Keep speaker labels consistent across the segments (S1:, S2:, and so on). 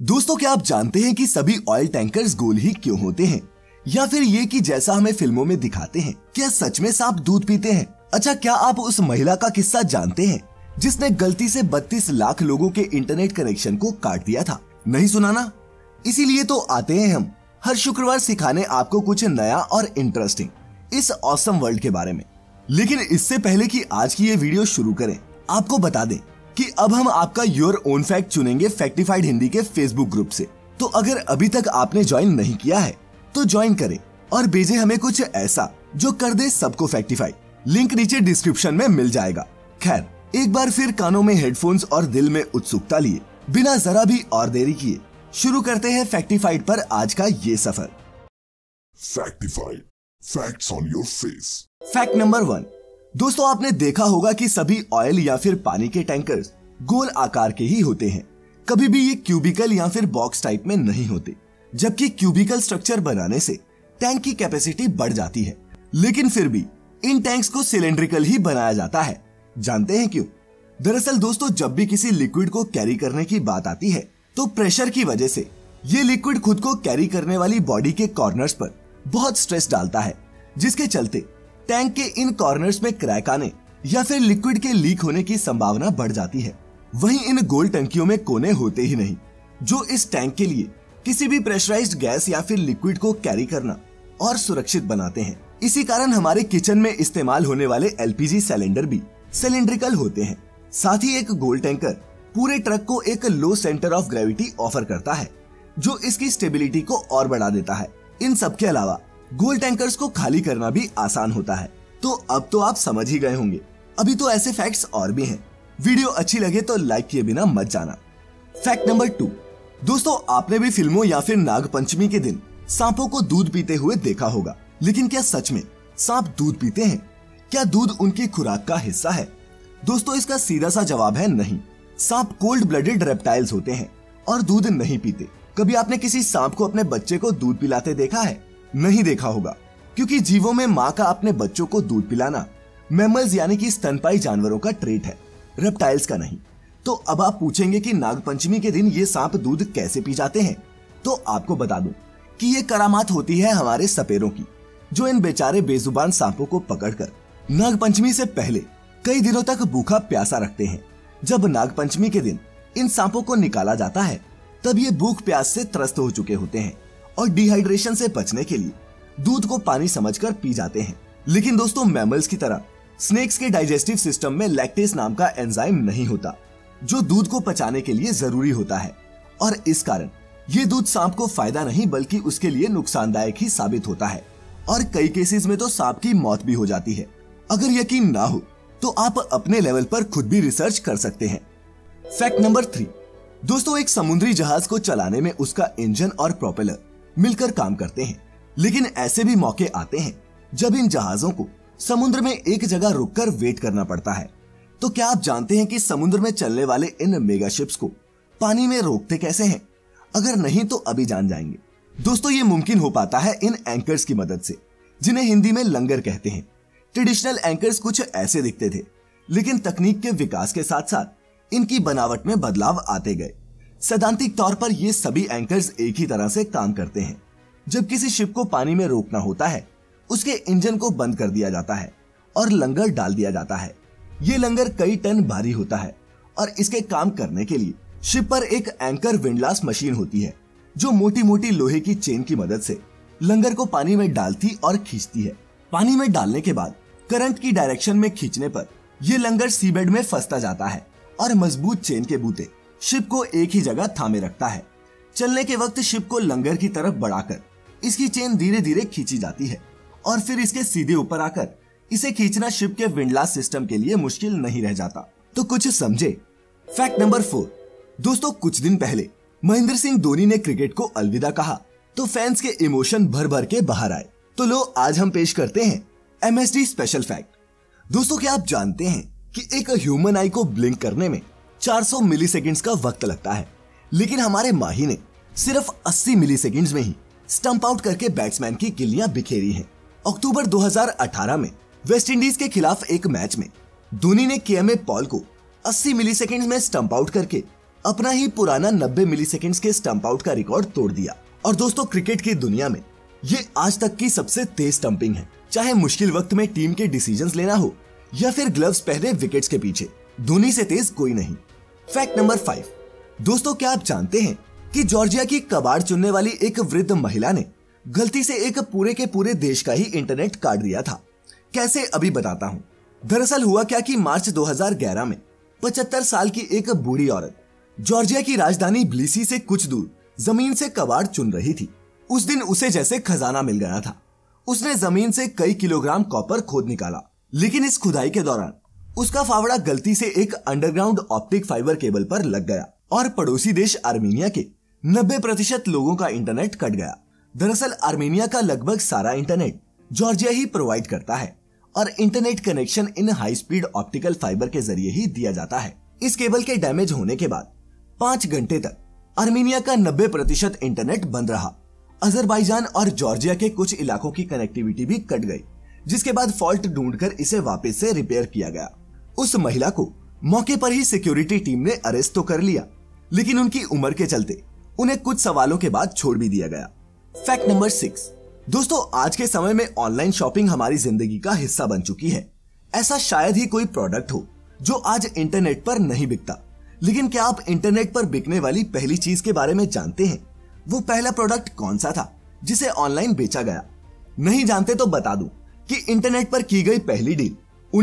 S1: दोस्तों, क्या आप जानते हैं कि सभी ऑयल टैंकर्स गोल ही क्यों होते हैं? या फिर ये कि जैसा हमें फिल्मों में दिखाते हैं, क्या सच में सांप दूध पीते हैं? अच्छा, क्या आप उस महिला का किस्सा जानते हैं जिसने गलती से 32 लाख लोगों के इंटरनेट कनेक्शन को काट दिया था? नहीं सुना ना? इसीलिए तो आते हैं हम हर शुक्रवार सिखाने आपको कुछ नया और इंटरेस्टिंग इस ऑसम वर्ल्ड के बारे में। लेकिन इससे पहले कि आज की ये वीडियो शुरू करें, आपको बता दें कि अब हम आपका योर ओन फैक्ट चुनेंगे फैक्टिफाइड हिंदी के फेसबुक ग्रुप से। तो अगर अभी तक आपने ज्वाइन नहीं किया है तो ज्वाइन करें और भेजें हमें कुछ ऐसा जो कर दे सबको फैक्टिफाइड। लिंक नीचे डिस्क्रिप्शन में मिल जाएगा। खैर, एक बार फिर कानों में हेडफोन्स और दिल में उत्सुकता लिए बिना जरा भी और देरी किए शुरू करते हैं फैक्टिफाइड पर आज का ये सफर।
S2: Factified, facts on your face.
S1: Fact number 1। दोस्तों, आपने देखा होगा कि सभी ऑयल या फिर पानी के टैंकर्स गोल आकार के ही होते हैं। कभी भी ये क्यूबिकल या फिर बॉक्स टाइप में नहीं होते, जबकि क्यूबिकल स्ट्रक्चर बनाने से टैंक की कैपेसिटी बढ़ जाती है। लेकिन फिर भी इन टैंक्स को सिलेंड्रिकल ही बनाया जाता है। जानते हैं क्यों? दरअसल दोस्तों, जब भी किसी लिक्विड को कैरी करने की बात आती है तो प्रेशर की वजह से ये लिक्विड खुद को कैरी करने वाली बॉडी के कॉर्नर्स पर बहुत स्ट्रेस डालता है, जिसके चलते टैंक के इन कॉर्नर्स में क्रैक आने या फिर लिक्विड के लीक होने की संभावना बढ़ जाती है। वहीं इन गोल टंकियों में कोने होते ही नहीं, जो इस टैंक के लिए किसी भी प्रेशराइज्ड गैस या फिर लिक्विड को कैरी करना और सुरक्षित बनाते हैं। इसी कारण हमारे किचन में इस्तेमाल होने वाले एलपीजी सिलेंडर भी सिलेंड्रिकल होते हैं। साथ ही एक गोल टैंकर पूरे ट्रक को एक low centre of gravity offer करता है, जो इसकी स्टेबिलिटी को और बढ़ा देता है। इन सब के अलावा गोल टैंकर्स को खाली करना भी आसान होता है। तो अब तो आप समझ ही गए होंगे। अभी तो ऐसे फैक्ट्स और भी हैं। वीडियो अच्छी लगे तो लाइक किए बिना मत जाना। Fact number 2। दोस्तों, आपने भी फिल्मों या फिर नाग पंचमी के दिन सांपों को दूध पीते हुए देखा होगा। लेकिन क्या सच में सांप दूध पीते हैं? क्या दूध उनकी खुराक का हिस्सा है? दोस्तों, इसका सीधा सा जवाब है नहीं। सांप कोल्ड ब्लडेड रेप्टाइल्स होते हैं और दूध नहीं पीते। कभी आपने किसी सांप को अपने बच्चे को दूध पिलाते देखा है? नहीं देखा होगा, क्योंकि जीवों में माँ का अपने बच्चों को दूध पिलाना मैमल्स यानी कि स्तनपायी जानवरों का ट्रेट है, रेप्टाइल्स का नहीं। तो अब आप पूछेंगे कि नागपंचमी के दिन ये सांप दूध कैसे पी जाते हैं? तो आपको बता दूं कि ये करामात होती है हमारे सपेरों की, जो इन बेचारे बेजुबान सांपों को पकड़कर नागपंचमी से पहले कई दिनों तक भूखा प्यासा रखते हैं। जब नागपंचमी के दिन इन सांपों को निकाला जाता है, तब ये भूख प्यास से त्रस्त हो चुके होते हैं और डिहाइड्रेशन से बचने के लिए दूध को पानी समझकर पी जाते हैं। लेकिन दोस्तों, मैमल्स की तरह स्नेक्स के डाइजेस्टिव सिस्टम में लैक्टेस नाम का एंजाइम नहीं होता, जो दूध को पचाने के लिए जरूरी होता है। और इस कारण ये दूध सांप को फायदा नहीं बल्कि उसके लिए नुकसानदायक ही साबित होता है। और कई केसेस में तो सांप की मौत भी हो जाती है। अगर यकीन ना हो तो आप अपने लेवल पर खुद भी रिसर्च कर सकते हैं। Fact number 3। दोस्तों, एक समुद्री जहाज को चलाने में उसका इंजन और प्रोपेलर मिलकर काम करते हैं। लेकिन ऐसे भी मौके आते हैं जब इन जहाजों को समुद्र में एक जगह रुककर वेट करना पड़ता है। तो क्या आप जानते हैं कि समुद्र में चलने वाले इन मेगा शिप्स को पानी में रोकते कैसे हैं? अगर नहीं तो अभी जान जाएंगे। दोस्तों, ये मुमकिन हो पाता है इन एंकर्स की मदद से, जिन्हें हिंदी में लंगर कहते हैं। ट्रेडिशनल एंकर्स कुछ ऐसे दिखते थे, लेकिन तकनीक के विकास के साथ साथ इनकी बनावट में बदलाव आते गए। सैद्धांतिक तौर पर ये सभी एंकर्स एक ही तरह से काम करते हैं। जब किसी शिप को पानी में रोकना होता है, उसके इंजन को बंद कर दिया जाता है और लंगर डाल दिया जाता है। ये लंगर कई टन भारी होता है और इसके काम करने के लिए शिप पर एक एंकर विंडलास मशीन होती है, जो मोटी मोटी लोहे की चेन की मदद से लंगर को पानी में डालती और खींचती है। पानी में डालने के बाद करंट की डायरेक्शन में खींचने पर यह लंगर सीबेड में फंसता जाता है और मजबूत चेन के बूते शिप को एक ही जगह थामे रखता है। चलने के वक्त शिप को लंगर की तरफ बढ़ाकर इसकी चेन धीरे धीरे खींची जाती है और फिर इसके सीधे ऊपर आकर इसे खींचना शिप के विंडलास सिस्टम के लिए मुश्किल नहीं रह जाता। तो कुछ समझे? Fact number 4। दोस्तों, कुछ दिन पहले महेंद्र सिंह धोनी ने क्रिकेट को अलविदा कहा तो फैंस के इमोशन भर भर के बाहर आए। तो लो, आज हम पेश करते हैं MSD स्पेशल फैक्ट। दोस्तों, क्या आप जानते हैं कि एक ह्यूमन आई को ब्लिंक करने में 400 मिलीसेकंड्स का वक्त लगता है, लेकिन हमारे माही ने सिर्फ 80 मिलीसेकंड्स में ही स्टंप आउट करके बैट्समैन की गिल्लियां बिखेरी हैं। अक्टूबर 2018 में वेस्टइंडीज के खिलाफ एक मैच में धोनी ने KMA पॉल को 80 मिलीसेकंड्स में स्टंप आउट करके अपना ही पुराना 90 मिलीसेकंड्स के स्टंप आउट का रिकॉर्ड तोड़ दिया। और दोस्तों, क्रिकेट की दुनिया में ये आज तक की सबसे तेज स्टंपिंग है। चाहे मुश्किल वक्त में टीम के डिसीजंस लेना हो या फिर ग्लव्स पहने विकेट्स के पीछे, धोनी से तेज कोई नहीं। Fact number 5। दोस्तों, क्या आप जानते हैं कि जॉर्जिया की कबाड़ चुनने वाली एक वृद्ध महिला ने गलती से एक पूरे के पूरे देश का ही इंटरनेट काट दिया था। कैसे, अभी बताता हूँ। दरअसल हुआ क्या कि मार्च 2011 में 75 साल की एक बूढ़ी औरत जॉर्जिया की राजधानी ब्लिसी से कुछ दूर जमीन से कबाड़ चुन रही थी। उस दिन उसे जैसे खजाना मिल गया था। उसने जमीन से कई किलोग्राम कॉपर खोद निकाला, लेकिन इस खुदाई के दौरान उसका फावड़ा गलती से एक अंडरग्राउंड ऑप्टिक फाइबर केबल पर लग गया और पड़ोसी देश आर्मीनिया के 90% लोगों का इंटरनेट कट गया। दरअसल आर्मीनिया का लगभग सारा इंटरनेट जॉर्जिया ही प्रोवाइड करता है और इंटरनेट कनेक्शन इन हाई स्पीड ऑप्टिकल फाइबर के जरिए ही दिया जाता है। इस केबल के डैमेज होने के बाद 5 घंटे तक आर्मीनिया का 90% इंटरनेट बंद रहा। अजरबैजान और जॉर्जिया के कुछ इलाकों की कनेक्टिविटी भी कट गई, जिसके बाद फॉल्ट ढूंढकर इसे वापस से रिपेयर किया गया। उस महिला को मौके पर ही सिक्योरिटी टीम ने अरेस्ट तो कर लिया, लेकिन उनकी उम्र के चलते उन्हें कुछ सवालों के बाद छोड़ भी दिया गया। Fact number 6। दोस्तों, आज के समय में ऑनलाइन शॉपिंग हमारी जिंदगी का हिस्सा बन चुकी है। ऐसा शायद ही कोई प्रोडक्ट हो जो आज इंटरनेट पर नहीं बिकता। लेकिन क्या आप इंटरनेट पर बिकने वाली पहली चीज के बारे में जानते हैं? वो पहला प्रोडक्ट कौन सा था जिसे ऑनलाइन बेचा गया? नहीं जानते तो बता दूं कि इंटरनेट पर की गई पहली डील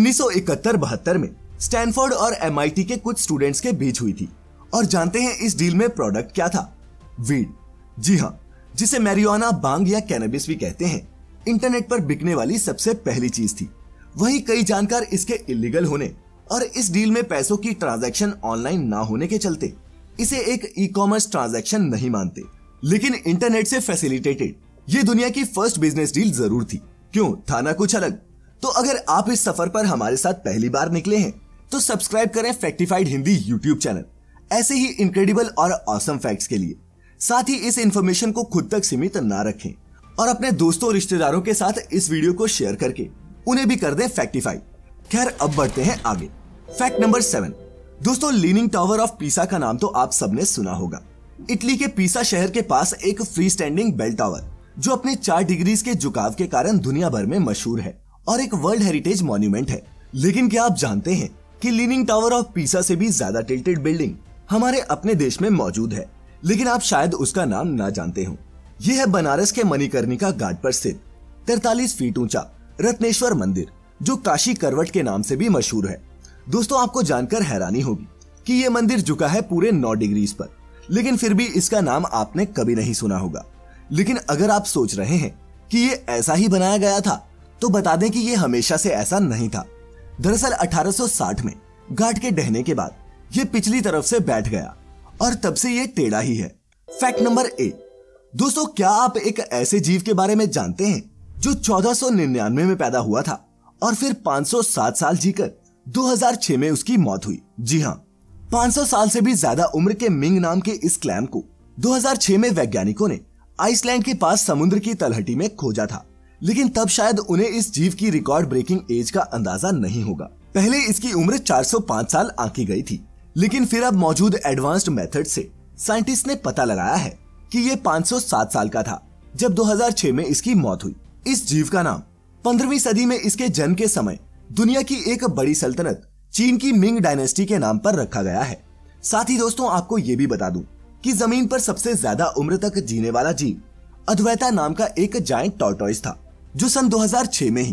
S1: 1971-72 में स्टैनफोर्ड और MIT के कुछ स्टूडेंट्स के बीच हुई थी। और जानते हैं इस डील में प्रोडक्ट क्या था? वीड। जी हाँ, जिसे मैरिजुआना, बांग या कैनबिस भी कहते हैं, इंटरनेट पर बिकने वाली सबसे पहली चीज थी। वहीं कई जानकार इसके इलीगल होने और इस डील में पैसों की ट्रांजैक्शन ऑनलाइन ना होने के चलते इसे एक ई-कॉमर्स ट्रांजैक्शन नहीं मानते। लेकिन इंटरनेट से फैसिलिटेटेड ये दुनिया की फर्स्ट बिजनेस डील जरूर थी। क्यों, था ना कुछ अलग? तो अगर आप इस सफर पर हमारे साथ पहली बार निकले हैं तो सब्सक्राइब करें फैक्टिफाइड हिंदी यूट्यूब चैनल, ऐसे ही इनक्रेडिबल और ऑसम फैक्ट्स के लिए। साथ ही इस इंफॉर्मेशन को खुद तक सीमित ना रखें और अपने दोस्तों और रिश्तेदारों के साथ इस वीडियो को शेयर करके उन्हें भी कर दें फैक्टिफाइड। खैर, अब बढ़ते हैं आगे। Fact number 7। दोस्तों, लीनिंग टावर ऑफ पीसा का नाम तो आप सबने सुना होगा। इटली के पीसा शहर के पास एक फ्री स्टैंडिंग बेल टावर जो अपने 4 डिग्रीज के झुकाव के कारण दुनिया भर में मशहूर है और एक वर्ल्ड हेरिटेज मॉन्यूमेंट है। लेकिन क्या आप जानते हैं कि लीनिंग टावर ऑफ पीसा से भी ज्यादा टिल्टेड बिल्डिंग हमारे अपने देश में मौजूद है, लेकिन आप शायद उसका नाम ना जानते हो। यह है बनारस के मणिकर्णिका घाट पर स्थित 43 फीट ऊंचा रत्नेश्वर मंदिर, जो काशी करवट के नाम से भी मशहूर है। दोस्तों, आपको जानकर हैरानी होगी कि यह मंदिर झुका है पूरे 9 डिग्रीज पर, लेकिन फिर भी इसका नाम आपने कभी नहीं सुना होगा। लेकिन अगर आप सोच रहे हैं कि ये ऐसा ही बनाया गया था, तो बता दें कि ये हमेशा से ऐसा नहीं था। दरअसल 1860 में घाट के ढहने के बाद ये पिछली तरफ से बैठ गया और तब से ये टेढ़ा ही है। Fact number 8। दोस्तों, क्या आप एक ऐसे जीव के बारे में जानते हैं जो 1499 में पैदा हुआ था और फिर 507 साल जीकर 2006 में उसकी मौत हुई? जी हाँ, 500 साल से भी ज्यादा उम्र के मिंग नाम के इस क्लैम को 2006 में वैज्ञानिकों ने आइसलैंड के पास समुद्र की तलहटी में खोजा था। लेकिन तब शायद उन्हें इस जीव की रिकॉर्ड ब्रेकिंग एज का अंदाजा नहीं होगा। पहले इसकी उम्र 405 साल आंकी गई थी, लेकिन फिर अब मौजूद एडवांस्ड मेथड से साइंटिस्ट ने पता लगाया है कि ये 507 साल का था जब 2006 में इसकी मौत हुई। इस जीव का नाम 15वीं सदी में इसके जन्म के समय दुनिया की एक बड़ी सल्तनत चीन की मिंग डायनेस्टी के नाम पर रखा गया है। साथ ही दोस्तों, आपको ये भी बता दूं कि जमीन पर सबसे ज्यादा उम्र तक जीने वाला जीव अद्वैता नाम का एक जायंट टॉर्टोइस था, जो सन 2006 में ही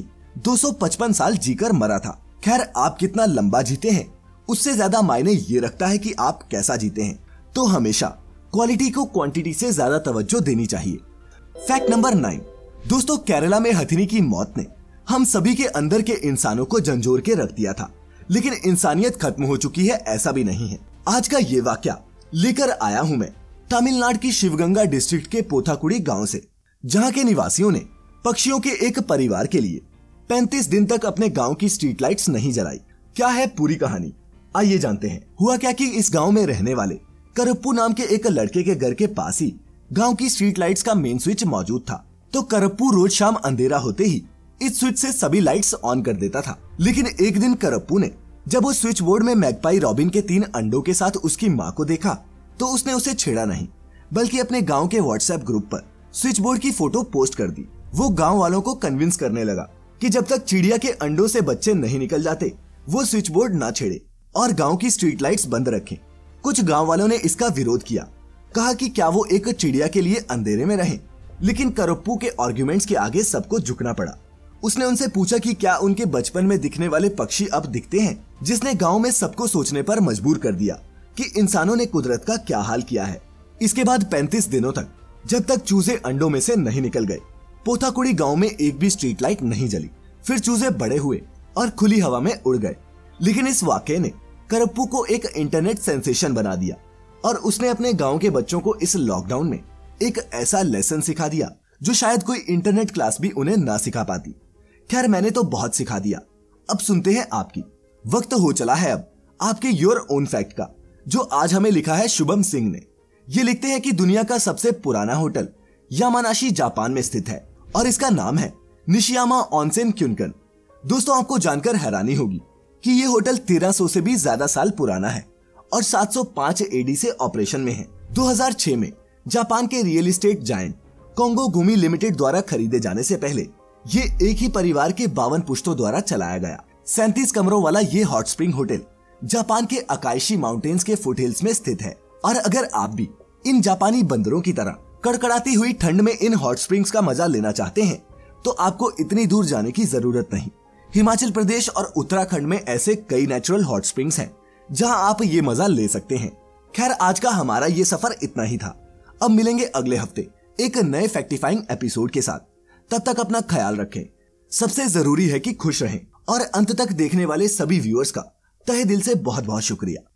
S1: 255 साल जीकर मरा था। खैर, आप कितना लंबा जीते हैं उससे ज्यादा मायने ये रखता है कि आप कैसा जीते हैं। तो हमेशा क्वालिटी को क्वांटिटी से ज्यादा तवज्जो देनी चाहिए। Fact number 9। दोस्तों, केरला में हथिनी की मौत ने हम सभी के अंदर के इंसानों को झंझोर के रख दिया था, लेकिन इंसानियत खत्म हो चुकी है ऐसा भी नहीं है। आज का ये वाकया लेकर आया हूं मैं तमिलनाडु की शिवगंगा डिस्ट्रिक्ट के पोथाकुड़ी गांव से, जहां के निवासियों ने पक्षियों के एक परिवार के लिए 35 दिन तक अपने गांव की स्ट्रीट लाइट्स नहीं जलाई। क्या है पूरी कहानी, आइए जानते हैं। हुआ क्या कि इस गांव में रहने वाले करप्पू नाम के एक लड़के के घर के पास ही गांव की स्ट्रीट लाइट्स का मेन स्विच मौजूद था। तो करप्पू रोज शाम अंधेरा होते ही इस स्विच से सभी लाइट्स ऑन कर देता था। लेकिन एक दिन करप्पू ने जब वो स्विच बोर्ड में मैगपाई रॉबिन के 3 अंडों के साथ उसकी माँ को देखा तो उसने उसे छेड़ा नहीं, बल्कि अपने गांव के व्हाट्सएप ग्रुप पर स्विच बोर्ड की फोटो पोस्ट कर दी। वो गांव वालों को कन्विंस करने लगा कि जब तक चिड़िया के अंडों से बच्चे नहीं निकल जाते वो स्विच बोर्ड ना छेड़े और गांव की स्ट्रीट लाइट्स बंद रखें। कुछ गांव वालों ने इसका विरोध किया, कहा कि क्या वो एक चिड़िया के लिए अंधेरे में रहें, लेकिन करप्पू के आर्गुमेंट्स के आगे सबको झुकना पड़ा। उसने उनसे पूछा कि क्या उनके बचपन में दिखने वाले पक्षी अब दिखते हैं, जिसने गांव में सबको सोचने पर मजबूर कर दिया कि इंसानों ने कुदरत का क्या हाल किया है। इसके बाद 35 दिनों तक जब तक चूजे अंडों में से नहीं निकल गए, पोथाकुड़ी गांव में एक भी स्ट्रीट लाइट नहीं जली। फिर चूजे बड़े हुए और खुली हवा में उड़ गए। लेकिन इस वाकये ने करप्पू को एक इंटरनेट सेंसेशन बना दिया और उसने अपने गांव के बच्चों को इस लॉकडाउन में एक ऐसा लेसन सिखा दिया जो शायद कोई इंटरनेट क्लास भी उन्हें ना सिखा पाती। खैर, मैंने तो बहुत सिखा दिया। अब सुनते हैं आपकी। वक्त हो चला है अब आपके योर ओन फैक्ट का, जो आज हमें लिखा है शुभम सिंह ने। ये लिखते हैं कि दुनिया का सबसे पुराना होटल यामानाशी जापान में स्थित है और इसका नाम है निशियामा ऑनसेन क्युनकन। दोस्तों, आपको जानकर हैरानी होगी कि ये होटल 1300 से भी ज्यादा साल पुराना है और 705 एडी से ऑपरेशन में है। 2006 में जापान के real estate giant Kongo Gumi limited द्वारा खरीदे जाने से पहले ये एक ही परिवार के 52 पुश्तों द्वारा चलाया गया। 37 कमरों वाला ये हॉट स्प्रिंग होटल जापान के अकाइशी माउंटेन्स के फुटहिल्स में स्थित है। और अगर आप भी इन जापानी बंदरों की तरह कड़कड़ाती हुई ठंड में इन हॉट स्प्रिंग्स का मजा लेना चाहते हैं तो आपको इतनी दूर जाने की जरूरत नहीं। हिमाचल प्रदेश और उत्तराखंड में ऐसे कई नेचुरल हॉट स्प्रिंग्स हैं जहां आप ये मजा ले सकते हैं। खैर, आज का हमारा ये सफर इतना ही था। अब मिलेंगे अगले हफ्ते एक नए फैक्टिफाइंग एपिसोड के साथ। तब तक अपना ख्याल रखें। सबसे जरूरी है कि खुश रहें। और अंत तक देखने वाले सभी व्यूअर्स का तहे दिल से बहुत बहुत शुक्रिया।